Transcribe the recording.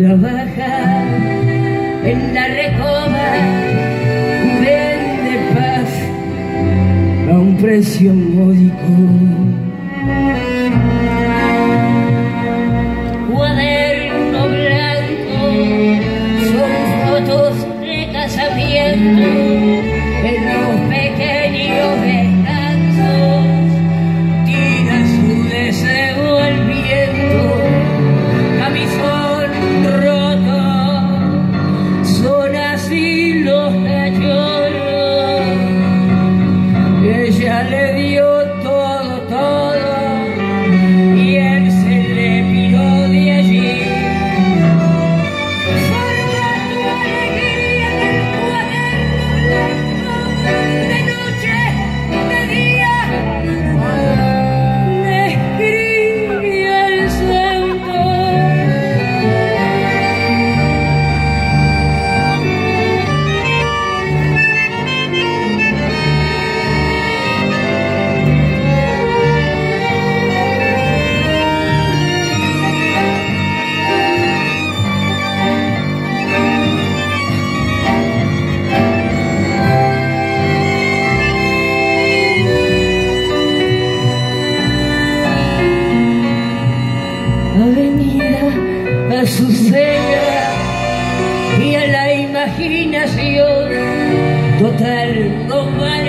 trabaja en la recoba, vende paz a un precio módico. Cuaderno blanco, son fotos de casamiento en los pequeños descansos, tira su deseo al viento, camisón roto, son así los cachorros, ella le dio todo, todo, y él se le piró de allí. Forma tu alegría en el cuaderno blanco, de noche, de día, le escribía el santo. Avenida Azucena y a la imaginación total no vale.